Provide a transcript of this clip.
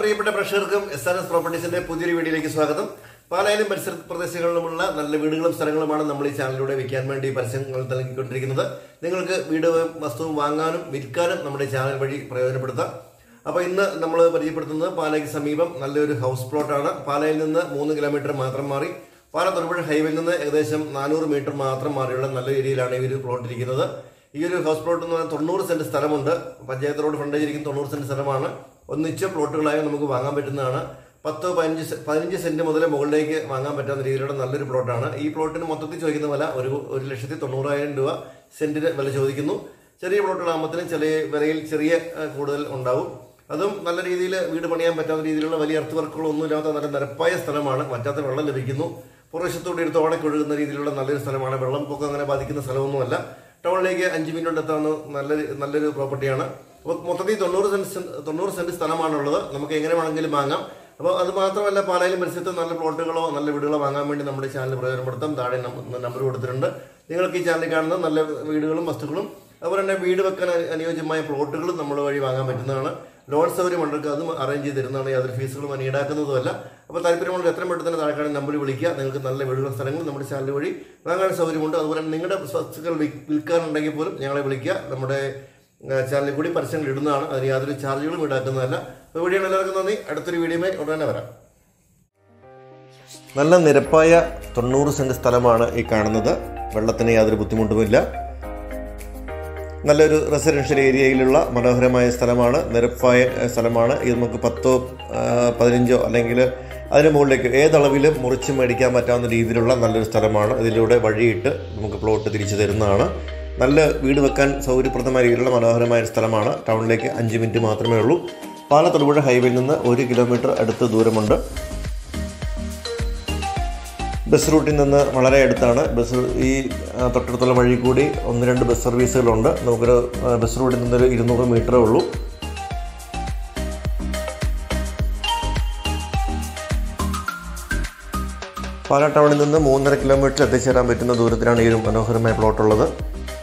പ്രിയപ്പെട്ട പ്രേക്ഷകർക്കും SRS പ്രോപ്പർട്ടീസിന്റെ പുതിയൊരു വീഡിയോയിലേക്ക് സ്വാഗതം. പാലായിലും പരിസര പ്രദേശങ്ങളിലുമുള്ള നല്ല വീടുകളും സ്ഥലങ്ങളുമാണ് നമ്മൾ ഈ ചാനലിലൂടെ വിൽക്കാൻ വേണ്ടി പരസ്യങ്ങൾ നൽകിക്കൊണ്ടിരിക്കുന്നത്. നിങ്ങൾക്ക് വീട് വസ്തുവും വാങ്ങാനും വിൽക്കാനും നമ്മുടെ ചാനൽ വഴി പ്രയോജനപ്പെടുത്താം. അപ്പോൾ ഇന്ന് നമ്മൾ പരിചയപ്പെടുത്തുന്നത് പാലായ്ക്ക് സമീപം നല്ലൊരു ഹൗസ് പ്ലോട്ടാണ്. പാലായിൽ നിന്ന് 3 കിലോമീറ്റർ മാത്രം മാറി പാല തൊടുപുഴ ഹൈവേയിൽ നിന്ന് ഏകദേശം 400 മീറ്റർ മാത്രം മാറിയുള്ള നല്ല ഏരിയയിലാണ് ഈ ഒരു പ്ലോട്ട് ഇരിക്കുന്നത്. ഈ ഒരു ഹൗസ് പ്ലോട്ട് എന്ന് പറഞ്ഞാൽ 90 സെന്റ് സ്ഥലമുണ്ട്. പഞ്ചായത്ത് റോഡ് ഫ്രണ്ടേജ് ഇരിക്കുന്ന 90 സെന്റ് സ്ഥലമാണ്. ഒന്നിച്ച് പ്ലോട്ടുകളായി നമുക്ക് വാങ്ങാൻ പറ്റുന്നതാണ്. 10-15 സെന്റ് മുതൽ മുകളിലേക്ക് വാങ്ങാൻ പറ്റാവുന്ന രീതിയിലുള്ള നല്ലൊരു പ്ലോട്ടാണ്. ഈ പ്ലോട്ടിന് മൊത്തത്തിൽ ചോദിക്കുന്ന വില 1,90,000 രൂപ സെന്റിന് വില ചോദിക്കുന്നു. ചെറിയ പ്ലോട്ടുകളാകുമ്പോഴത്തേനും ചെറിയ വിലയിൽ ചെറിയ കൂടുതൽ ഉണ്ടാവും. അതും നല്ല രീതിയിൽ വീട് പണിയാൻ പറ്റാവുന്ന രീതിയിലുള്ള വലിയ എർത്ത് വർക്കുകളൊന്നും ഇല്ലാത്ത നല്ല നിരപ്പായ സ്ഥലമാണ്. വറ്റാത്ത വെള്ളം ലഭിക്കുന്നു. പുറവശത്തോടെ ഒരു തോടൊക്കെ ഒഴുകുന്ന രീതിയിലുള്ള നല്ലൊരു സ്ഥലമാണ്. വെള്ളപ്പൊക്കം അങ്ങനെ ബാധിക്കുന്ന സ്ഥലമൊന്നുമല്ല. ടൗണിലേക്ക് 5 മിനിറ്റ് കൊണ്ട് എത്താവുന്ന നല്ലൊരു പ്രോപ്പർട്ടിയാണ്. അപ്പോൾ മൊത്തത്തിൽ 90 സെന്റ് സ്ഥലമാണുള്ളത്. നമുക്ക് എങ്ങനെ വേണമെങ്കിലും വാങ്ങാം. അപ്പോൾ അത് മാത്രമല്ല, പാലായിലും പരിസരത്ത് നല്ല പ്ലോട്ടുകളോ നല്ല വീടുകളോ വാങ്ങാൻ വേണ്ടി നമ്മുടെ ചാനൽ പ്രയോജനപ്പെടുത്താം. താഴെ നമ്പർ കൊടുത്തിട്ടുണ്ട്. നിങ്ങൾക്ക് ഈ ചാനലിൽ കാണുന്ന നല്ല വീടുകളും വസ്തുക്കളും അതുപോലെ തന്നെ വീട് വെക്കാൻ അനുയോജ്യമായ പ്ലോട്ടുകളും നമ്മൾ വഴി വാങ്ങാൻ പറ്റുന്നതാണ്. ലോൺ സൗകര്യം ഉണ്ടെങ്കിൽ അതും അറേഞ്ച് ചെയ്ത് തരുന്നതാണ്. യാതൊരു ഫീസുകളും ഈടാക്കുന്നതുമല്ല. അപ്പോൾ താല്പര്യമുള്ള എത്രയും പെട്ടെന്ന് തന്നെ താഴെ നമ്പർ വിളിക്കുക. നിങ്ങൾക്ക് നല്ല വീടുകളും സ്ഥലങ്ങളും നമ്മുടെ ചാനൽ വഴി വാങ്ങാൻ സൗകര്യമുണ്ട്. അതുപോലെ നിങ്ങളുടെ വസ്തുക്കൾ വിൽക്കാനുണ്ടെങ്കിൽ പോലും ഞങ്ങളെ വിളിക്കുക. നമ്മുടെ ചാനലിൽ കൂടി പരസ്യങ്ങൾ ഇടുന്നതാണ്. അതിന് യാതൊരു ചാർജുകളും ഈടാക്കുന്നതല്ല. അപ്പോൾ വീഡിയോ എല്ലാവർക്കും നന്ദി. അടുത്തൊരു വീഡിയോയുമായി ഉടനെ വരാം. നല്ല നിരപ്പായ 90 സെന്റ് സ്ഥലമാണ് ഈ കാണുന്നത്. വെള്ളത്തിന് യാതൊരു ബുദ്ധിമുട്ടുമില്ല. നല്ലൊരു റെസിഡൻഷ്യൽ ഏരിയയിലുള്ള മനോഹരമായ സ്ഥലമാണ്. നിരപ്പായ സ്ഥലമാണ്. ഇത് നമുക്ക് 10-15 അല്ലെങ്കിൽ അതിന് മുകളിലേക്ക് ഏതളവിലും മുറിച്ച് മേടിക്കാൻ പറ്റാവുന്ന രീതിയിലുള്ള നല്ലൊരു സ്ഥലമാണ്. ഇതിലൂടെ വഴിയിട്ട് നമുക്ക് പ്ലോട്ട് തിരിച്ചു തരുന്നതാണ്. നല്ല വീട് വെക്കാൻ സൗകര്യപ്രദമായ രീതിയിലുള്ള മനോഹരമായ സ്ഥലമാണ്. ടൗണിലേക്ക് 5 മിനിറ്റ് മാത്രമേ ഉള്ളൂ. പാല തൊടുപുഴ ഹൈവേയിൽ നിന്ന് 1 കിലോമീറ്റർ അടുത്ത് ദൂരമുണ്ട്. ബസ് റൂട്ടിൽ നിന്ന് വളരെ അടുത്താണ്. ഈ തൊട്ടടുത്തുള്ള വഴി കൂടി 1-2 ബസ് സർവീസുകളുണ്ട്. നമുക്കൊരു ബസ് റൂട്ടിൽ നിന്നൊരു 200 മീറ്ററേ ഉള്ളൂ. പാലാ ടൗണിൽ നിന്ന് 3.5 കിലോമീറ്റർ എത്തിച്ചേരാൻ പറ്റുന്ന ദൂരത്തിലാണ് ഈ ഒരു മനോഹരമായ പ്ലോട്ടുള്ളത്.